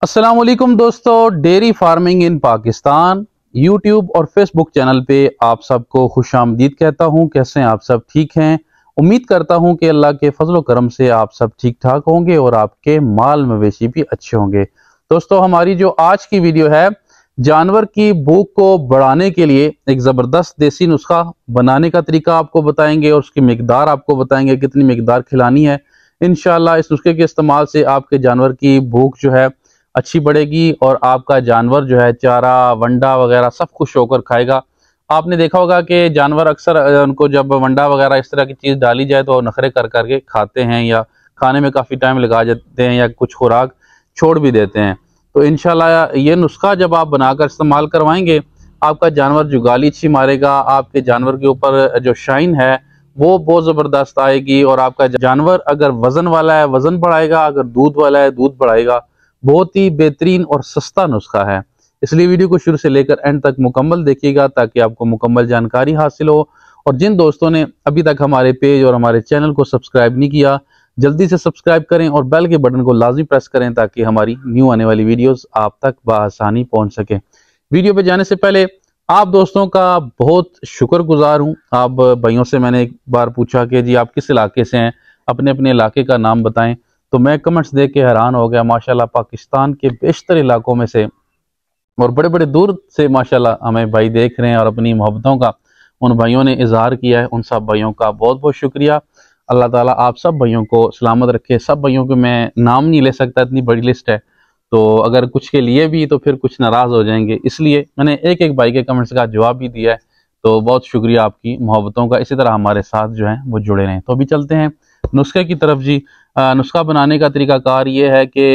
अस्सलाम वालेकुम दोस्तों, dairy farming in Pakistan YouTube और फेसबुक चैनल पे आप सबको खुशामदीद कहता हूँ। कैसे हैं आप सब? ठीक हैं। उम्मीद करता हूँ कि अल्लाह के फजल करम से आप सब ठीक ठाक होंगे और आपके माल मवेशी भी अच्छे होंगे। दोस्तों, हमारी जो आज की वीडियो है, जानवर की भूख को बढ़ाने के लिए एक ज़बरदस्त देसी नुस्खा बनाने का तरीका आपको बताएंगे और उसकी मिकदार आपको बताएंगे, कितनी मिकदार खिलानी है। इंशाल्लाह इस नुस्खे के इस्तेमाल से आपके जानवर की भूख जो है अच्छी बढ़ेगी और आपका जानवर जो है चारा वंडा वगैरह सब खुश होकर खाएगा। आपने देखा होगा कि जानवर अक्सर उनको जब वंडा वगैरह इस तरह की चीज़ डाली जाए तो नखरे कर करके खाते हैं या खाने में काफ़ी टाइम लगा जाते हैं या कुछ खुराक छोड़ भी देते हैं। तो इंशाल्लाह ये नुस्खा जब आप बनाकर इस्तेमाल करवाएंगे, आपका जानवर जुगाली अच्छी मारेगा, आपके जानवर के ऊपर जो शाइन है वो बहुत ज़बरदस्त आएगी और आपका जानवर अगर वज़न वाला है वज़न बढ़ाएगा, अगर दूध वाला है दूध बढ़ाएगा। बहुत ही बेहतरीन और सस्ता नुस्खा है, इसलिए वीडियो को शुरू से लेकर एंड तक मुकम्मल देखिएगा ताकि आपको मुकम्मल जानकारी हासिल हो। और जिन दोस्तों ने अभी तक हमारे पेज और हमारे चैनल को सब्सक्राइब नहीं किया, जल्दी से सब्सक्राइब करें और बेल के बटन को लाजमी प्रेस करें ताकि हमारी न्यू आने वाली वीडियोस आप तक बआसानी पहुंच सके। वीडियो पे जाने से पहले आप दोस्तों का बहुत शुक्रगुजार हूं। आप भाइयों से मैंने एक बार पूछा कि जी आप किस इलाके से हैं, अपने अपने इलाके का नाम बताएं, तो मैं कमेंट्स देख के हैरान हो गया। माशाल्लाह पाकिस्तान के बेशतर इलाकों में से और बड़े बड़े दूर से माशाल्लाह हमें भाई देख रहे हैं और अपनी मोहब्बतों का उन भाइयों ने इजहार किया है। उन सब भाइयों का बहुत बहुत शुक्रिया। अल्लाह ताला आप सब भाइयों को सलामत रखे। सब भाइयों के मैं नाम नहीं ले सकता, इतनी बड़ी लिस्ट है, तो अगर कुछ के लिए भी तो फिर कुछ नाराज़ हो जाएंगे, इसलिए मैंने एक एक भाई के कमेंट्स का जवाब भी दिया है। तो बहुत शुक्रिया आपकी मोहब्बतों का, इसी तरह हमारे साथ जो है वो जुड़े रहें। तो अभी चलते हैं नुस्खे की तरफ जी। नुस्खा बनाने का तरीकाकार ये है कि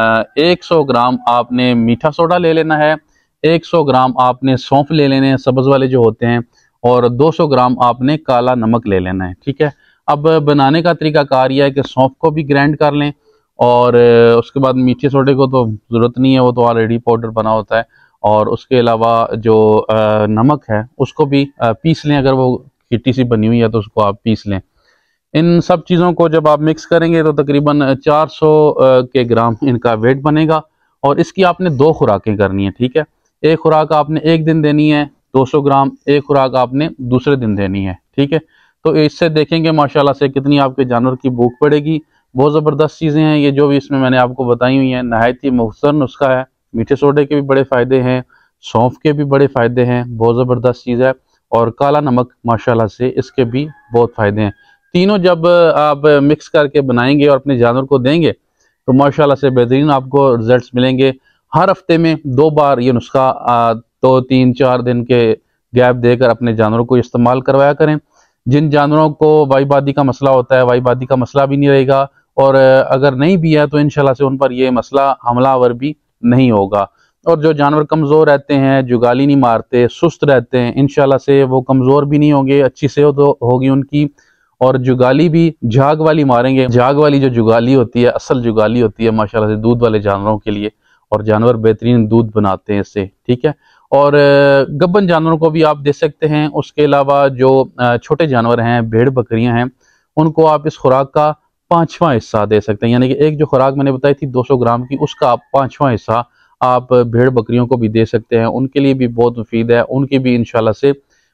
100 ग्राम आपने मीठा सोडा ले लेना है, 100 ग्राम आपने सौंफ ले लेने हैं सब्ज़ वाले जो होते हैं, और 200 ग्राम आपने काला नमक ले लेना है। ठीक है। अब बनाने का तरीकाकार यह है कि सौंफ को भी ग्राइंड कर लें और उसके बाद मीठे सोडे को तो ज़रूरत नहीं है, वो तो ऑलरेडी पाउडर बना होता है। और उसके अलावा जो नमक है उसको भी पीस लें, अगर वो खिट्टी सी बनी हुई है तो उसको आप पीस लें। इन सब चीज़ों को जब आप मिक्स करेंगे तो तकरीबन 400 के ग्राम इनका वेट बनेगा और इसकी आपने 2 खुराकें करनी है। ठीक है। एक खुराक आपने एक दिन देनी है 200 ग्राम, एक खुराक आपने दूसरे दिन देनी है। ठीक है। तो इससे देखेंगे माशाल्लाह से कितनी आपके जानवर की भूख पड़ेगी। बहुत ज़बरदस्त चीज़ें हैं ये जो भी इसमें मैंने आपको बताई हुई हैं। नहायत ही मुख्तसर नुस्खा है। मीठे सोडे के भी बड़े फ़ायदे हैं, सौंफ के भी बड़े फ़ायदे हैं, बहुत ज़बरदस्त चीज़ है। और काला नमक माशाल्लाह से इसके भी बहुत फ़ायदे हैं। तीनों जब आप मिक्स करके बनाएंगे और अपने जानवर को देंगे तो माशाल्लाह से बेहतरीन आपको रिजल्ट्स मिलेंगे। हर हफ्ते में 2 बार ये नुस्खा 2, 3, 4 दिन के गैप देकर अपने जानवरों को इस्तेमाल करवाया करें। जिन जानवरों को वाईबादी का मसला होता है, वाईबादी का मसला भी नहीं रहेगा और अगर नहीं भी है तो इंशाल्लाह से उन पर ये मसला हमलावर भी नहीं होगा। और जो जानवर कमज़ोर रहते हैं, जुगाली नहीं मारते, सुस्त रहते हैं, इंशाल्लाह से वो कमज़ोर भी नहीं होंगे, अच्छी सेहत होगी उनकी। और जुगाली भी झाग वाली मारेंगे। झाग वाली जो जुगाली होती है, असल जुगाली होती है माशाल्लाह से दूध वाले जानवरों के लिए, और जानवर बेहतरीन दूध बनाते हैं इससे। ठीक है। और गब्बन जानवरों को भी आप दे सकते हैं। उसके अलावा जो छोटे जानवर हैं, भेड़ बकरियां हैं, उनको आप इस खुराक का 5वां हिस्सा दे सकते हैं। यानी कि एक जो खुराक मैंने बताई थी 200 ग्राम की, उसका आप 5वां हिस्सा आप भेड़ बकरियों को भी दे सकते हैं। उनके लिए भी बहुत मुफीद है, उनकी भी इंशाल्लाह से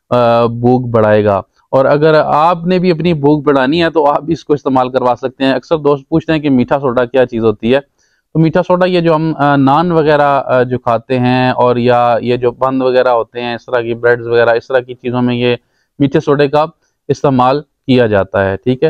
भूख बढ़ाएगा। और अगर आपने भी अपनी भूख बढ़ानी है तो आप भी इसको इस्तेमाल करवा सकते हैं। अक्सर दोस्त पूछते हैं कि मीठा सोडा क्या चीज़ होती है। तो मीठा सोडा ये जो हम नान वगैरह जो खाते हैं और या ये जो बंद वगैरह होते हैं, इस तरह की ब्रेड्स वगैरह, इस तरह की चीज़ों में ये मीठे सोडे का इस्तेमाल किया जाता है। ठीक है।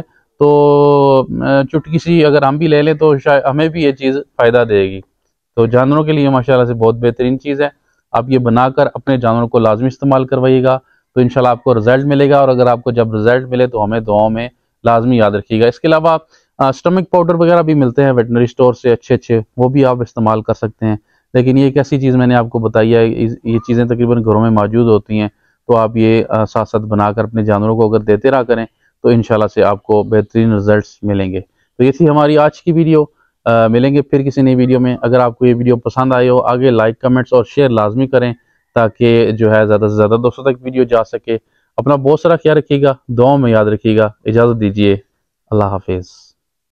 तो चुटकी सी अगर हम भी ले लें तो शायद हमें भी ये चीज़ फ़ायदा देगी। तो जानवरों के लिए माशाल्लाह से बहुत बेहतरीन चीज़ है। आप ये बनाकर अपने जानवरों को लाजमी इस्तेमाल करवाइएगा तो इंशाल्लाह आपको रिजल्ट मिलेगा। और अगर आपको जब रिजल्ट मिले तो हमें दुआओं में लाजमी याद रखिएगा। इसके अलावा स्टमक पाउडर वगैरह भी मिलते हैं वेटनरी स्टोर से अच्छे, वो भी आप इस्तेमाल कर सकते हैं। लेकिन ये एक ऐसी चीज़ मैंने आपको बताई है, ये चीज़ें तकरीबन घरों में मौजूद होती हैं, तो आप ये साथ साथ बनाकर अपने जानवरों को अगर देते रहा करें तो इंशाल्लाह से आपको बेहतरीन रिजल्ट्स मिलेंगे। तो ये थी हमारी आज की वीडियो। मिलेंगे फिर किसी नई वीडियो में। अगर आपको ये वीडियो पसंद आई हो, आगे लाइक, कमेंट्स और शेयर लाजमी करें ताकि जो है ज़्यादा से ज़्यादा दोस्तों तक वीडियो जा सके। अपना बहुत सारा ख्याल रखिएगा, दुआओं में याद रखिएगा। इजाज़त दीजिए। अल्लाह हाफिज़।